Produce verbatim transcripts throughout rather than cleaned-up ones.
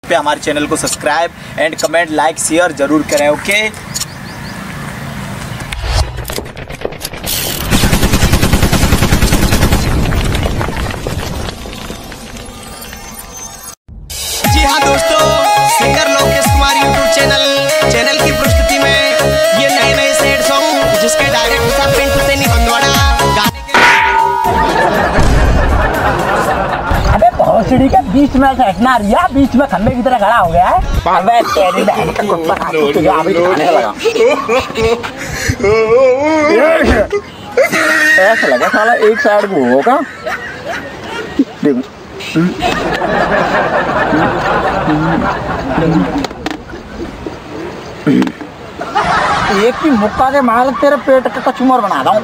पे हमारे चैनल को subscribe and comment like share जरूर करें। ओके जी हाँ दोस्तों, singer Lokesh Kumar YouTube channel channel की प्रस्तुति में ये नए नए सैड सॉन्ग जिसके डायरेक्टर साहब पिंटू से निबंधवाड़ा गाने के। अबे भोसड़ी के बीच में से हटना रिया, बीच में खंबे की तरह खड़ा हो गया है। अबे तेरी बहन का कुत्ता खा के तुझे अभी दिखाने लगा। ऐसा लगा साला एक साइड को होगा। देखो एक की मुक्का के मार तेरे पेट का कचूमर बना रहा हूँ।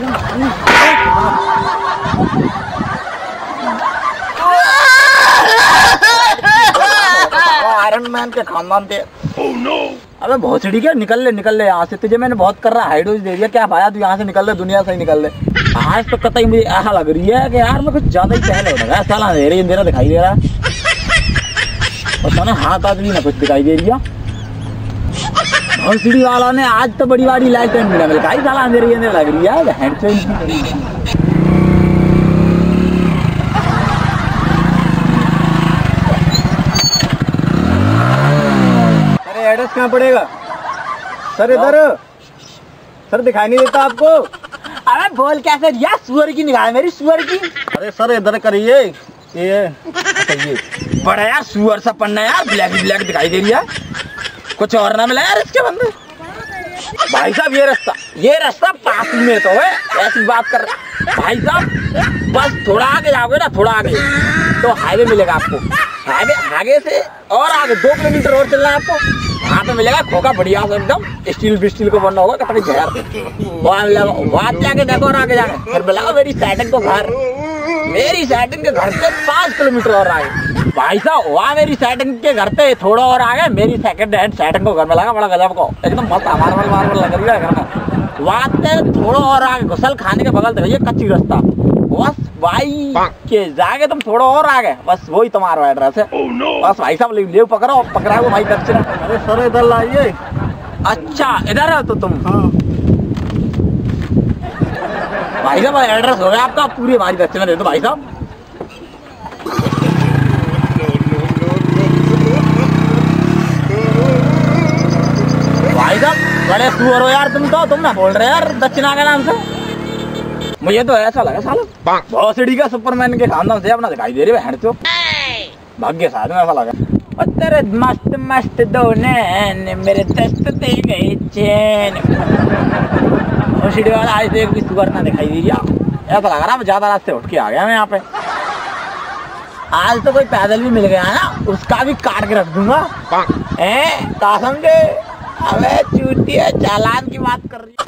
आयरन मैन के खानदान थे। oh, no. अबे भोसड़ी के निकल ले निकल ले यहाँ से, तुझे मैंने बहुत कर रहा हाइडोज दे दिया। क्या भाया तू यहाँ से निकल ले, दुनिया से ही निकल ले। आज तो कतई मुझे ऐसा लग रही है कि यार मैं कुछ ज्यादा ही पहले हो रहा है। साला अंधेरे अंधेरा दिखाई दे रहा है और साला हाथ आदमी ना कुछ दिखाई दे रही है। भोसड़ी वाला ने आज तो बड़ी बड़ी लाइट एंड मिला मिला साला अंधेरे अंधेरा लग रही है। एड्रेस कहाँ पड़ेगा सर? इधर सर दिखाई नहीं देता आपको? अरे बोल कैसे यार, सुअर की निगाह मेरी, सुअर की। अरे सर इधर करिए, ये बड़ा यार सुअर सा पन्ना यार, ब्लैक ब्लैक दिखाई दे रही है। कुछ और ना मिला यार इसके बंदे। भाई साहब ये रास्ता ये रास्ता पास में तो है, ऐसी बात कर रहे भाई साहब। बस थोड़ा आगे जाओगे ना, थोड़ा आगे तो हाईवे मिलेगा आपको। हाईवे आगे से और आगे दो किलोमीटर और चलना है आपको, वहाँ पे मिलेगा खोखा बढ़िया से एकदम स्टील बिस्टील को बनना होगा कटड़ी घर। वहाँ जाके देखो और आगे जाके फिर बुलाओ मेरी सेटिंग को घर। मेरी सेटिंग के घर से पाँच किलोमीटर और आगे भाई साहब, वहाँ मेरी सेटिंग के घर से थोड़ा और आगे मेरी सेकंड हैंड सेटिंग को घर में लगा बड़ा गजब को एकदम मस्त मार्बल मार्बल लग रही है घर में। वहाँ से थोड़ा और आगे घुसल खाने के बगल देखिए कच्ची रास्ता, बस भाई के जाके तुम थोड़ा और आगे बस वही तुम्हारा एड्रेस है। oh, no. बस भाई साहब ले पकड़ो पकड़ा वो भाई दक्षिण। अरे सर इधर लाइए। अच्छा इधर है तो तुम? हाँ भाई साहब एड्रेस हो गया आपका, पूरी हमारी दक्षिण दे दो भाई साहब। भाई साहब बड़े सुअर हो यार तुम तो, तुम ना बोल रहे यार दक्षिणा के नाम से। मुझे तो ऐसा लगा साला भोसड़ी का सुपरमैन के खानदान से अपना दिखाई दे रही है। तो भाग्य साथ में ऐसा लगा। और तेरे मस्त मस्त दो नैन मेरे दस्त दे गए चैन। भोसड़ी वाला आज तो एक भी सुअर ना दिखाई दे रहा, ऐसा लग रहा मैं ज्यादा रास्ते उठ के आ गया मैं यहाँ पे। आज तो कोई पैदल भी मिल गया ना, उसका भी काट के रख दूंगा। क्या समझे? अबे चूतिया चालान की बात कर रही है।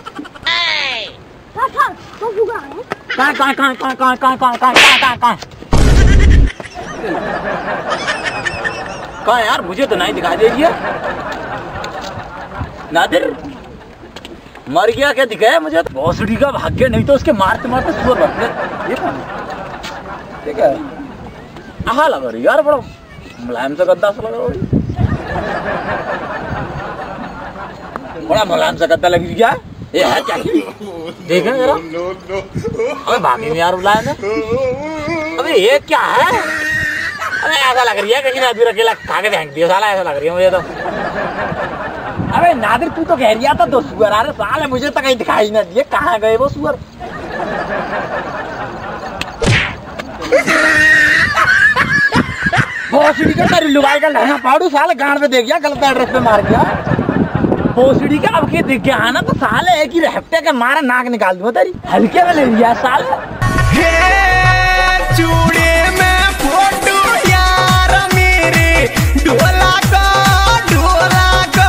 कहाँ कहाँ कहाँ कहाँ कहाँ कहाँ कहाँ कहाँ कहाँ कहाँ कहाँ यार, मुझे तो नहीं दिखाई दे रही है। नादिर मर गया क्या दिखाया मुझे? भोसड़ी का भाग्य, नहीं तो उसके मारते मारते सुअर बन गए। ये कौन ठीक है? आहा लग रही यार, बड़ा मुलायम से गद्दा सा लग रहा है, बड़ा मुलायम सा गद्दा लग गया। ये है क्या? देखें जरा। अबे भाभी में यार बुलाया ना। अबे ये क्या है? अबे ऐसा लग रही है कहीं नादिर अकेला खा के फेंक दिया साला, ऐसा लग रही है मुझे तो। अबे नादिर तू तो कह रहा था दो सुअर आ रहे साले, मुझे तो कहीं दिखाई ना दिए, कहाँ गए वो सुअर? भोसड़ी का तेरी लुगाई का लहंगा पाड़ू साले गांड पे देख गया, गलत एड्रेस पे मार गया। भोसड़ी का अब के दिख गया ना तो साले एक ही हफ्ते के मारा नाक निकाल दूंगा तेरी। हल्के में ले लिया साले। चूड़े में फोटो यार मेरे ढोला का ढोला का।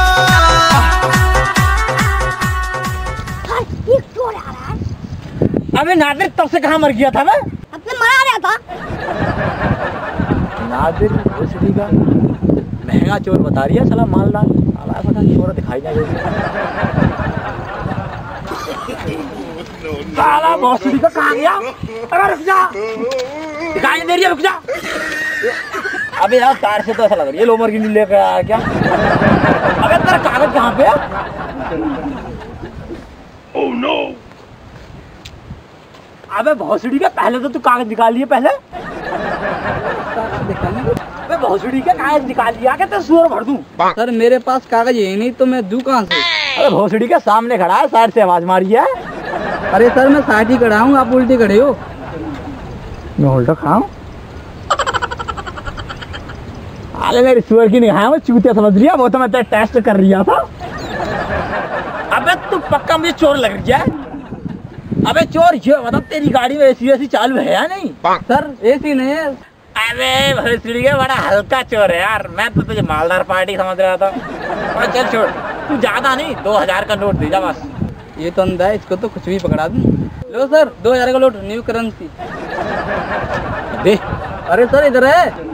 अबे नादिर तब से कहाँ मर गया था? मैं अपने मरा रहा था। नादिर भोसड़ी का महंगा चोर बता रही है साला, मालदार साला चोर दिखाई दे रही साला। भोसड़ी का कहाँ गया? अरे रुक जा, दिखाई नहीं दे रही है, रुक जा। अबे यार कार से तो ऐसा लग रही है लोमर की नहीं लेकर आया क्या? अबे तेरा कागज कहाँ पे है? Oh no! अबे भोसड़ी का पहले तो तू कागज निकाल लिए पहले। अबे भोसड़ी का कागज निकाल लिया क्या तो सुअर भर दूं? सर मेरे पास कागज है नहीं तो मैं दूं कहाँ से? अबे भोसड़ी के सामने खड़ा है, साइड से आवाज मारी है। अरे सर मैं साइड ही खड़ा हूँ, आप उल्टी खड़े हो। मैं उल्टा खड़ा हूँ? अरे मेरी सुअर की निगाह में चूतिया समझ लिया, वो तो मैं तेरा टेस्ट कर रहा था। अबे तू पक्का मुझे चोर लग रही है। अबे चोर ये बता तेरी गाड़ी में एसी वैसी चालू है या नहीं? सर एसी नहीं है। अरे भोसड़ी के बड़ा हल्का चोर है यार, मैं तो तुझे मालदार पार्टी समझ रहा था। और चल छोड़, तू ज्यादा नहीं दो हजार का नोट दे जा बस। ये तो अंधा है, इसको तो कुछ भी पकड़ा दूं। लो सर दो हजार का नोट, न्यू करेंसी दे। अरे सर इधर है।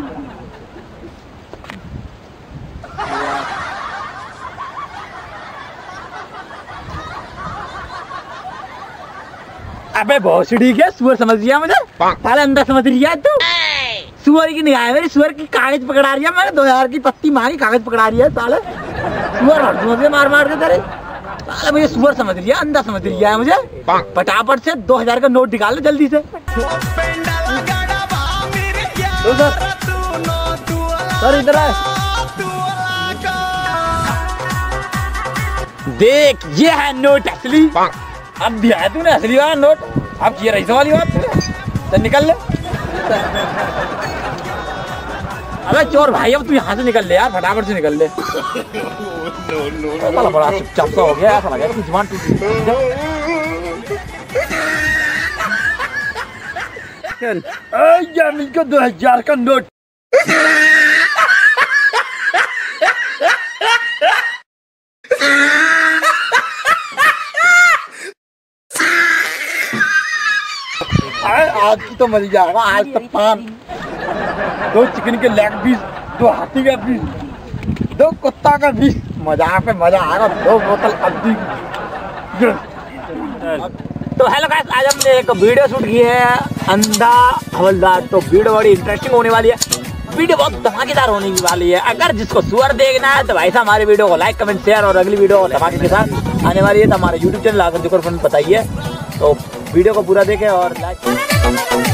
अबे भोसड़ी के सुअर समझ लिया मुझे, साले अंदर समझ लिया है तू। सुअर की निगाह है मेरी, सुअर की कागज पकड़ा रही है, मैंने दो हजार की पत्ती मांगी, कागज पकड़ा रही है साले। सुअर हर समझ मार मार के तेरे साले, मुझे सुअर समझ लिया, अंधा समझ लिया है मुझे। फटाफट से दो हजार का नोट निकाल ले जल्दी से। लो सर सर इधर है। देख ये है नोट असली। अब दिया है तूने असली वाला नोट, अब ये रही वाली बात तो निकल ले। अबे चोर भाई अब तू यहाँ से निकल ले यार, फटाफट से निकल ले। साला बड़ा चुपचाप सा हो गया, ऐसा लगा कि जुबान टूट गई। ये मिलकर दो हजार का नोट। आज की तो मजा जाएगा, आज तक पान, दो चिकन के लेग पीस, दो हाथी का पीस, दो कुत्ता का पीस, मजा पे मजा आएगा। दो बोतल अद्दी। तो हेलो गाइस, आज हमने एक वीडियो शूट की है अंधा हवलदार। तो वीडियो बड़ी इंटरेस्टिंग होने वाली है, वीडियो बहुत धमाकेदार होने वाली है। अगर जिसको सुअर देखना है तो भाई साहब हमारे वीडियो को लाइक कमेंट शेयर और अगली वीडियो धमाके के साथ आने वाली है। तो हमारे यूट्यूब चैनल आकर जो फ्रेंड बताइए, तो वीडियो को पूरा देखें और लाइक